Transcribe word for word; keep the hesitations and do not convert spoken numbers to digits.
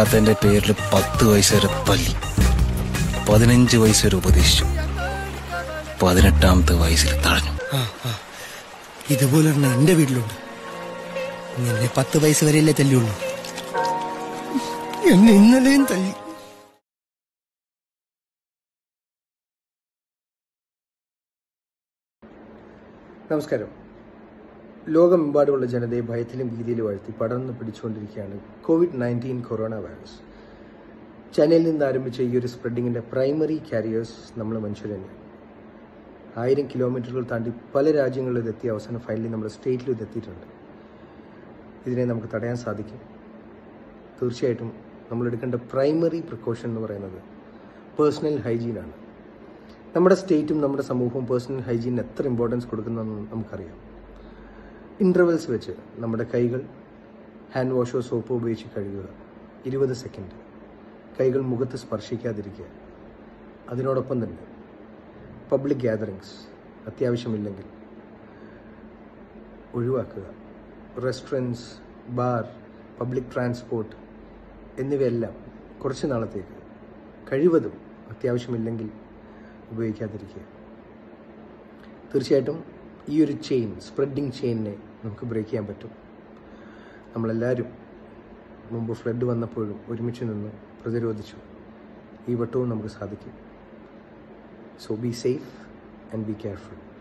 കേൾക്കാത്തതിന്റെ പേരിൽ പത്ത് വയസ്സ് വരെ തല്ലി, പതിനഞ്ച് വയസ്സ് വരെ ഉപദേശിച്ചു, പതിനെട്ടാമത്തെ വയസ്സിൽ തടഞ്ഞു. ഇതുപോലെ എന്റെ വീട്ടിലുണ്ട്. എന്നെ പത്ത് വയസ്സ് വരെയല്ലേ തല്ലിയുള്ളൂ, എന്നെ ഇന്നലെയും തല്ലി. നമസ്കാരം. ലോകമെമ്പാടുമുള്ള ജനതയെ ഭയത്തിലും ഭീതിയിലും ആഴ്ത്തി പടർന്ന് പിടിച്ചുകൊണ്ടിരിക്കുകയാണ് കോവിഡ് നയൻറ്റീൻ കൊറോണ വൈറസ്. ചൈനയിൽ നിന്ന് ആരംഭിച്ച ഈ ഒരു സ്പ്രെഡിങ്ങിൻ്റെ പ്രൈമറി കാരിയേഴ്സ് നമ്മൾ മനുഷ്യർ തന്നെയാണ്. ആയിരം കിലോമീറ്ററുകൾ താണ്ടി പല രാജ്യങ്ങളിലും ഇതെത്തി അവസാനം ഫൈനലി നമ്മുടെ സ്റ്റേറ്റിലും ഇതെത്തിയിട്ടുണ്ട്. ഇതിനെ നമുക്ക് തടയാൻ സാധിക്കും. തീർച്ചയായിട്ടും നമ്മളെടുക്കേണ്ട പ്രൈമറി പ്രിക്കോഷൻ എന്ന് പറയുന്നത് പേഴ്സണൽ ഹൈജീനാണ്. നമ്മുടെ സ്റ്റേറ്റും നമ്മുടെ സമൂഹവും പേഴ്സണൽ ഹൈജീനിന് എത്ര ഇമ്പോർട്ടൻസ് കൊടുക്കുന്നതെന്ന് നമുക്കറിയാം. ഇൻ്റർവെൽസ് വെച്ച് നമ്മുടെ കൈകൾ ഹാൻഡ് വാഷോ സോപ്പോ ഉപയോഗിച്ച് കഴുകുക, ഇരുപത് സെക്കൻഡ് കൈകൾ മുഖത്ത് സ്പർശിക്കാതിരിക്കുക. അതിനോടൊപ്പം തന്നെ പബ്ലിക് ഗ്യാതറിങ്സ് അത്യാവശ്യമില്ലെങ്കിൽ ഒഴിവാക്കുക. റെസ്റ്റോറൻറ്റ്സ്, ബാർ, പബ്ലിക് ട്രാൻസ്പോർട്ട് എന്നിവയെല്ലാം കുറച്ച് നാളത്തേക്ക് കഴിവതും അത്യാവശ്യമില്ലെങ്കിൽ ഉപയോഗിക്കാതിരിക്കുക. തീർച്ചയായിട്ടും ഈ ഒരു ചെയിൻ, സ്പ്രെഡിങ് ചെയിനിനെ നമുക്ക് ബ്രേക്ക് ചെയ്യാൻ പറ്റും. നമ്മളെല്ലാവരും മുമ്പ് ഫ്ലഡ് വന്നപ്പോഴും ഒരുമിച്ച് നിന്ന് പ്രതിരോധിച്ചു. ഈ വട്ടവും നമുക്ക് സാധിക്കും. So be safe and be careful.